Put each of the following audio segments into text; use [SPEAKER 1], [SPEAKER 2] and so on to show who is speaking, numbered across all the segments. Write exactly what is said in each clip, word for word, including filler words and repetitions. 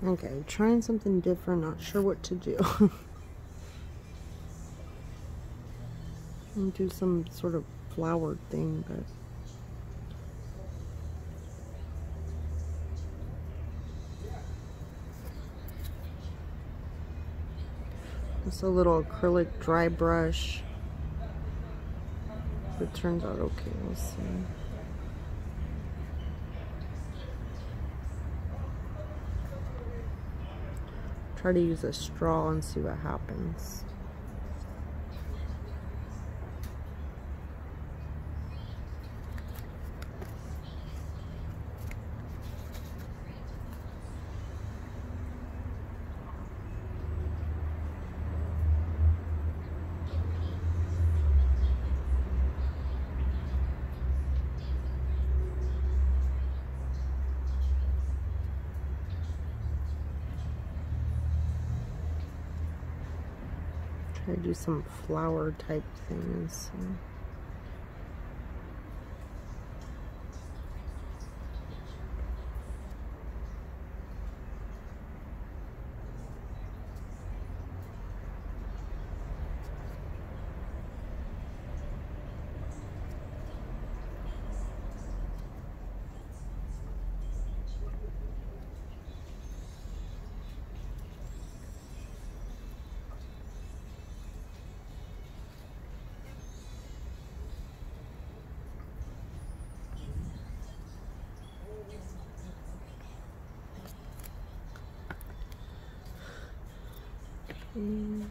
[SPEAKER 1] Okay, trying something different, not sure what to do. And do some sort of flowered thing, but it's a little acrylic dry brush. It turns out okay, we'll see. Try to use a straw and see what happens. Try to do some flower type things. Mm.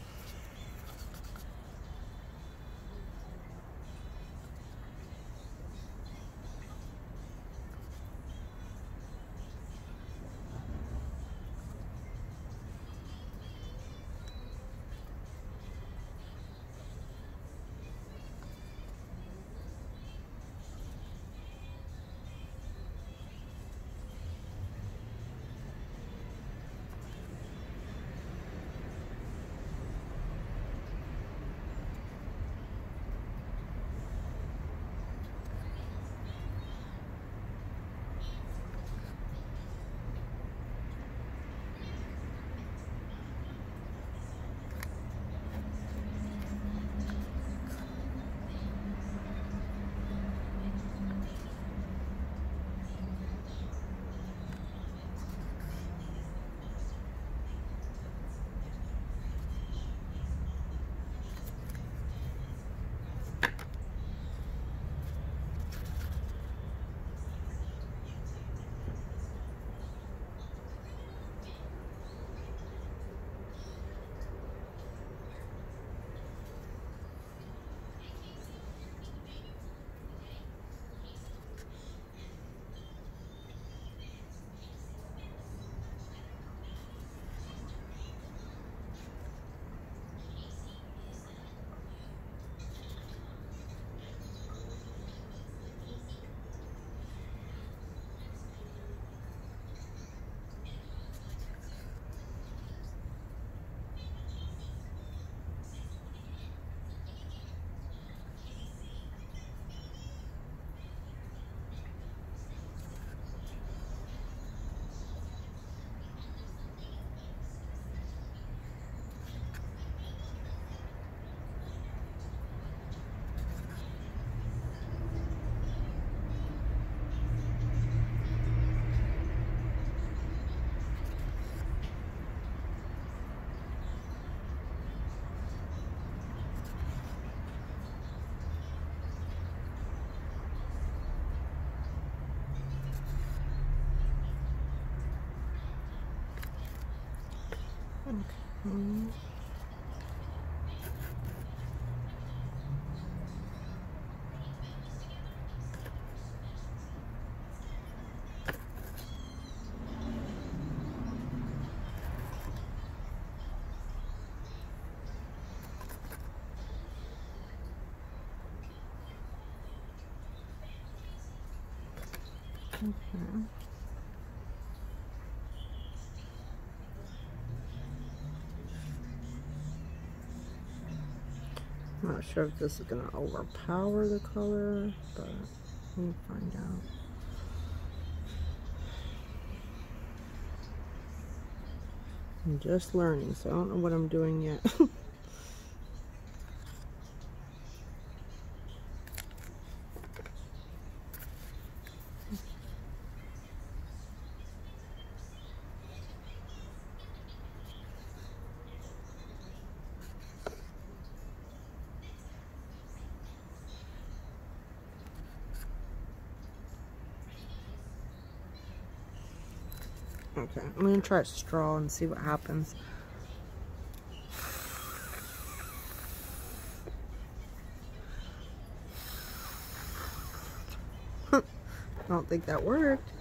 [SPEAKER 1] Okay. Okay. I'm not sure if this is going to overpower the color, but we'll find out. I'm just learning, so I don't know what I'm doing yet. Okay, I'm gonna try a straw and see what happens. I don't think that worked.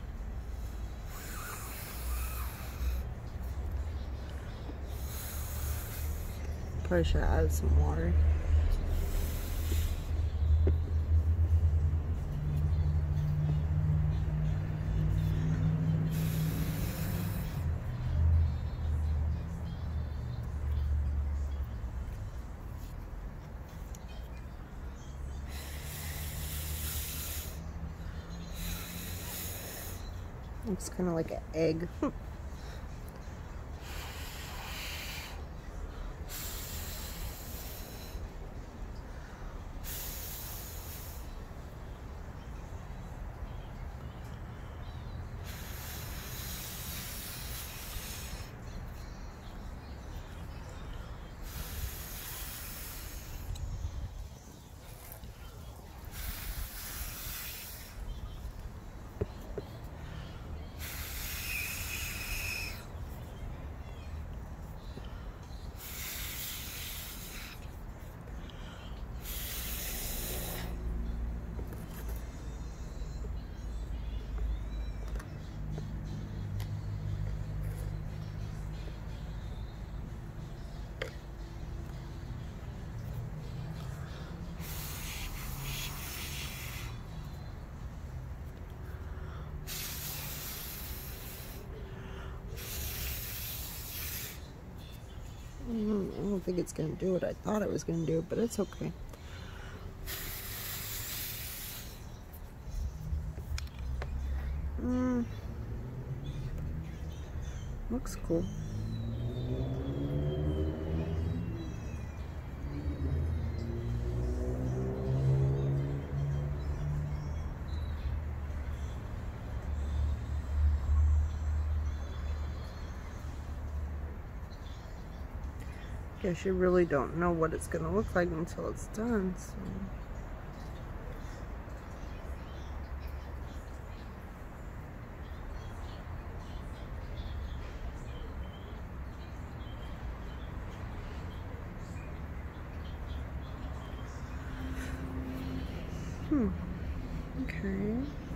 [SPEAKER 1] Probably should have added some water. Looks kind of like an egg. I don't think it's gonna do what I thought it was gonna do, but it's okay. Mm. Looks cool. Guess you really don't know what it's gonna look like until it's done, so. Hmm. Okay.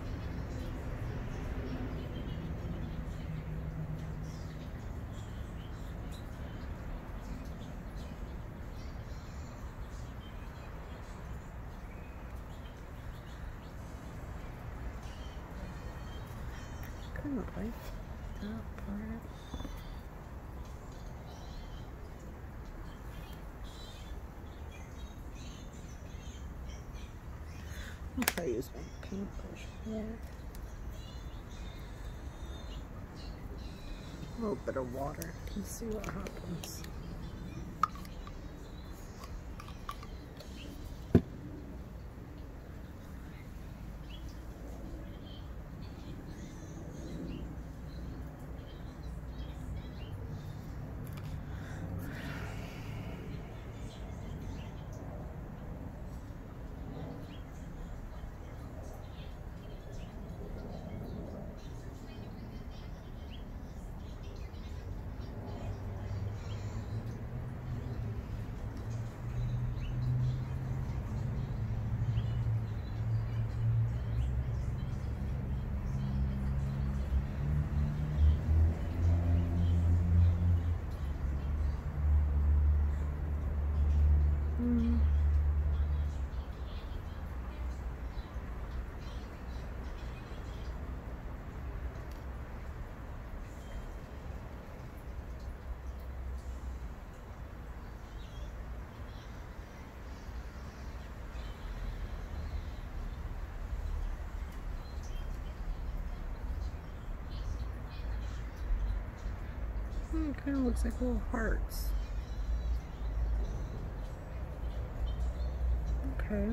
[SPEAKER 1] Kind of like that part. I'll try to use my paintbrush here. A little bit of water and see what happens. Hmm, it kind of looks like little hearts. Okay.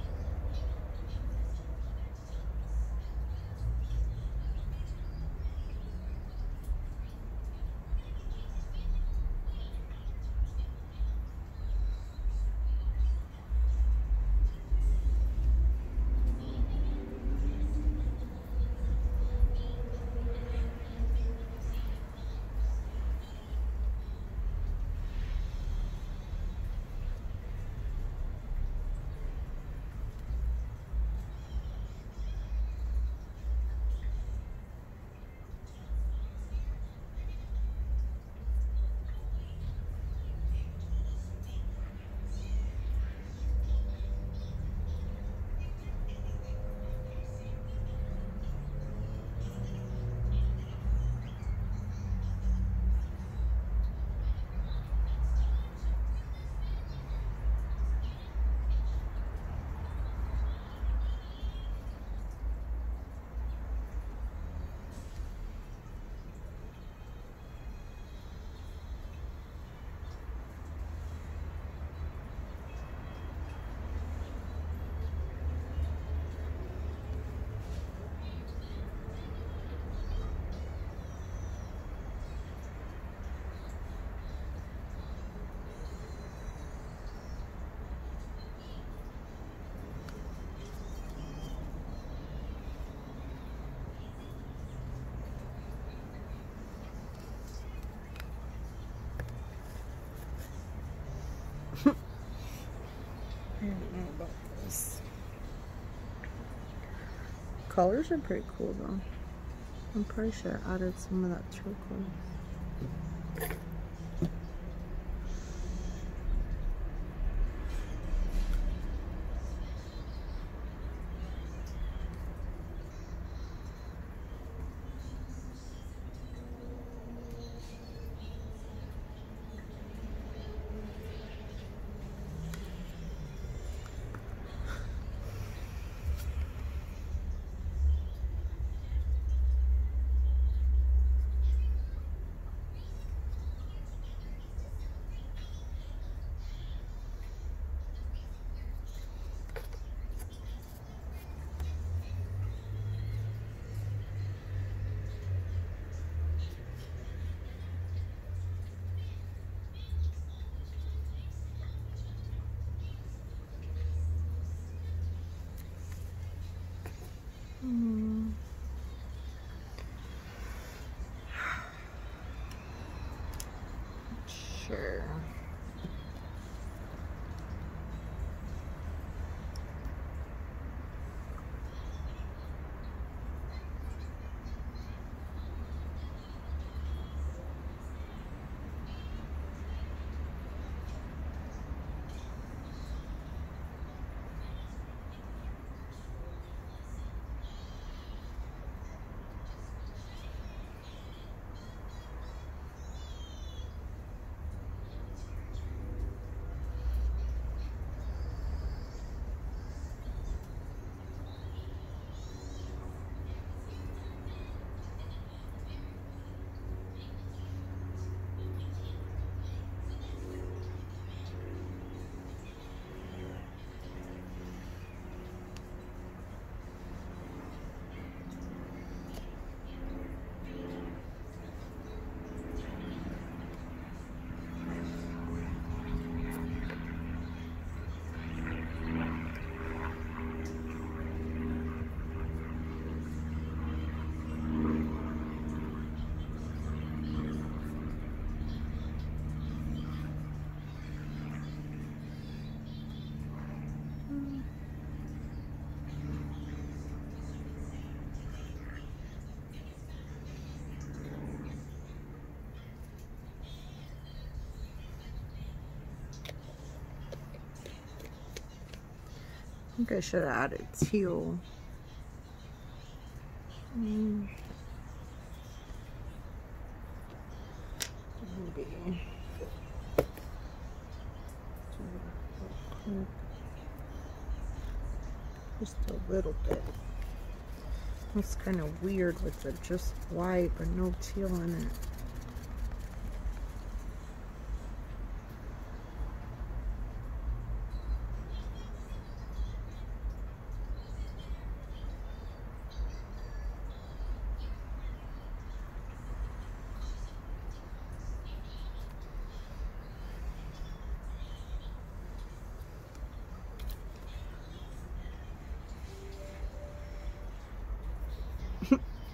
[SPEAKER 1] I don't know about this. Colors are pretty cool though. I'm pretty sure I added some of that turquoise. Hmm. Sure. I think I should have added teal. Mm. Maybe. Just a little bit. It's kind of weird with the just white but no teal in it.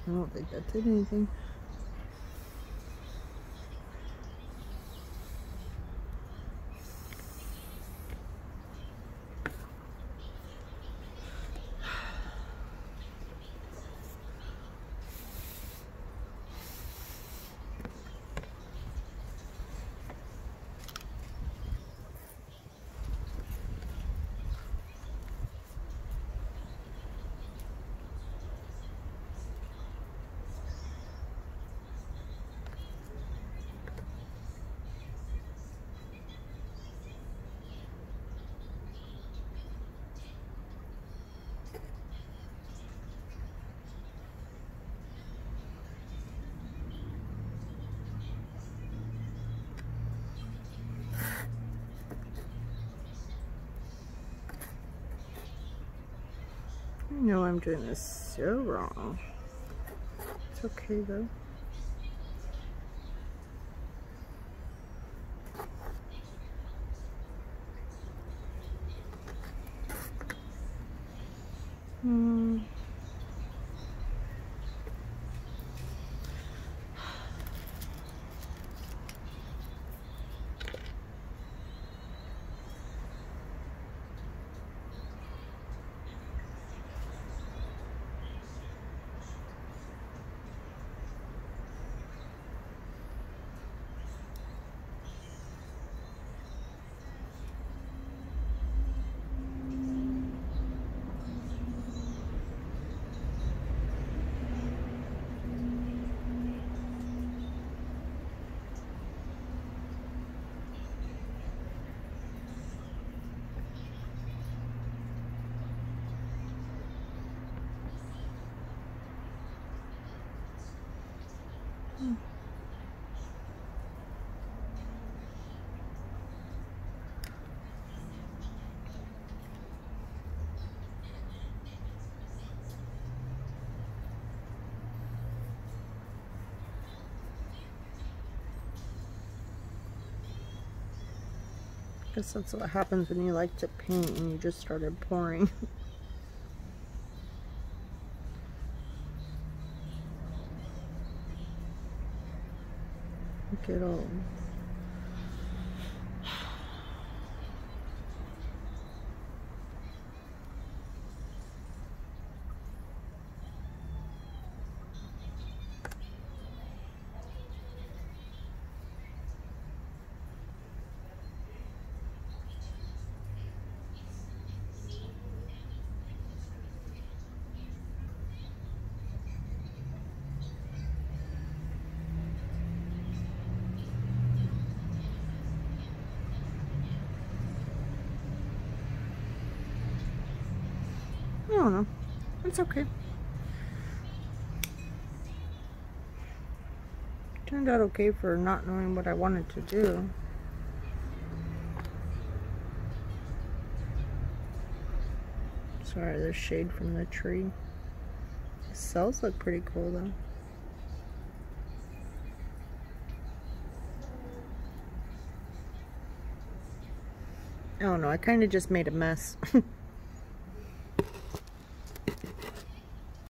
[SPEAKER 1] I don't think that did anything. I know I'm doing this so wrong. It's okay though. Hmm. Hmm. I guess that's what happens when you like to paint and you just started pouring. Look at all. I don't know. It's okay. Turned out okay for not knowing what I wanted to do. Sorry, there's shade from the tree. The cells look pretty cool though. I don't know, I kind of just made a mess.